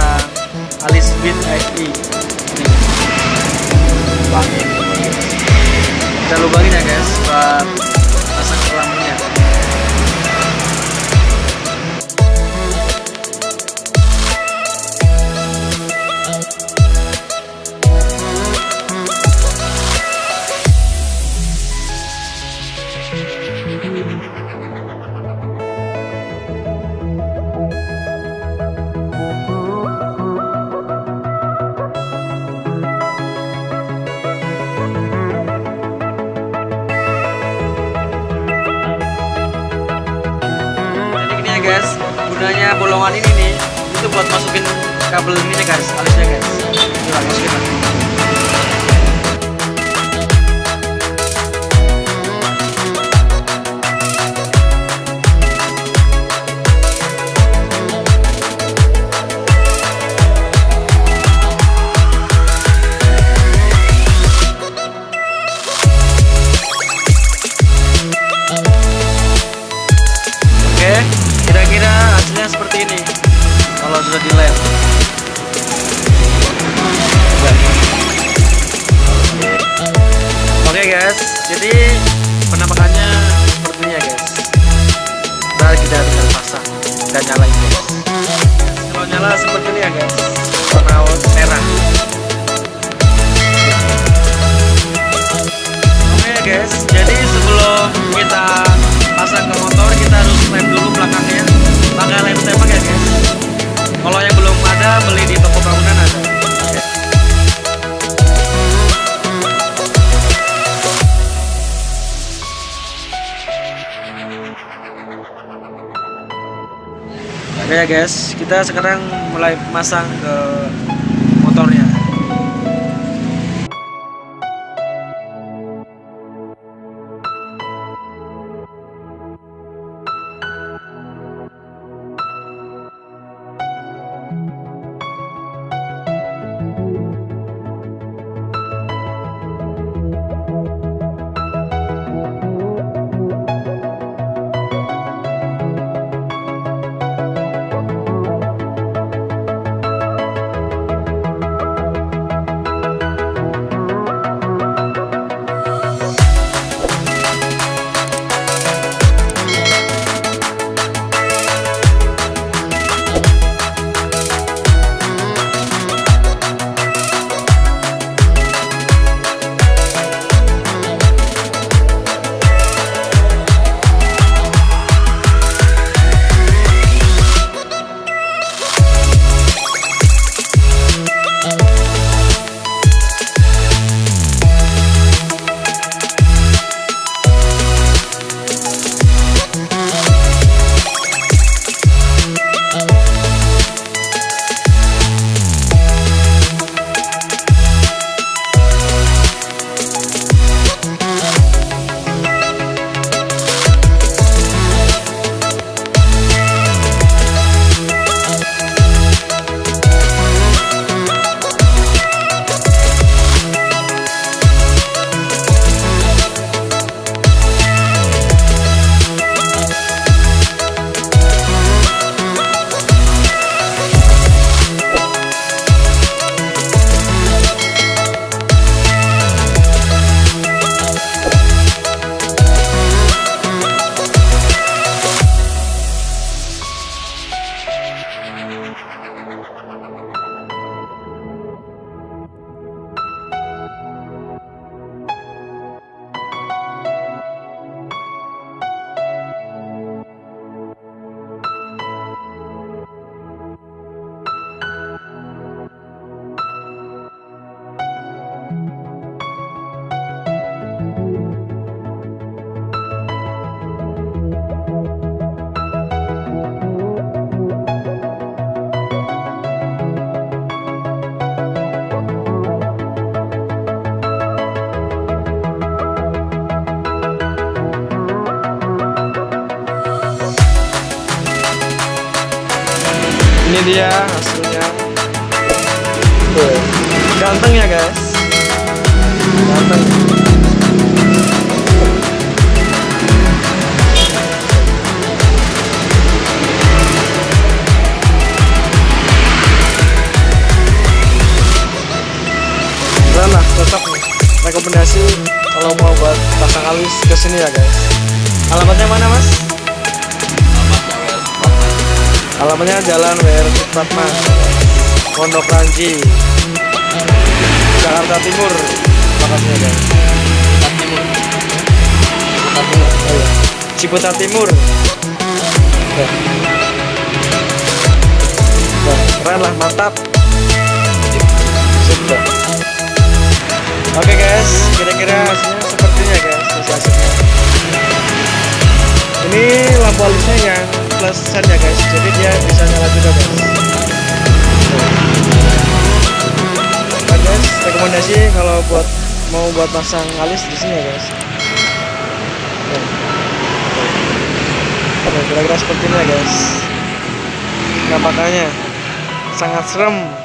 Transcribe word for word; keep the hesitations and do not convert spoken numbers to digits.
pasang alis beat X I. Lubangin. Kita lubangin ya guys buat pasang kelamnya. Guys, gunanya bolongan ini nih itu buat masukin kabel ini nih guys, alisnya guys. Coba masukin lagi. Kira-kira hasilnya seperti ini kalau sudah di lem. Oke guys, jadi penampakannya seperti ini ya guys. Ntar kita tinggal pasang dan nyalain guys. Kalau nyala seperti ini ya guys, warna merah. Oke guys, jadi sebelum kita pasang ke motor kita harus lem dulu belakangnya pakai lem tembak ya guys. Kalau yang belum ada beli di toko bangunan ada. Okay. Oke ya guys, kita sekarang mulai masang ke motornya. Ini dia hasilnya. Tuh, ganteng ya guys, ganteng. rekomendasi kalau mau buat pasang alis kesini ya guys. Alamatnya mana mas? Alamatnya Jalan W R Supratman, Pondok Ranji, Jakarta Timur. Makasih ya guys. Ciputat Timur. Ya. Wah, keren lah, mantap. Sudah. Oke guys, kira-kira hasilnya sepertinya guys, hasilnya. Ini lampu alisnya yang plus sen ya guys, jadi dia bisa nyala juga guys. Nah guys, rekomendasi kalau buat mau buat pasang alis di sini ya guys. Oke, kira-kira seperti ini ya guys. Penampakannya sangat serem.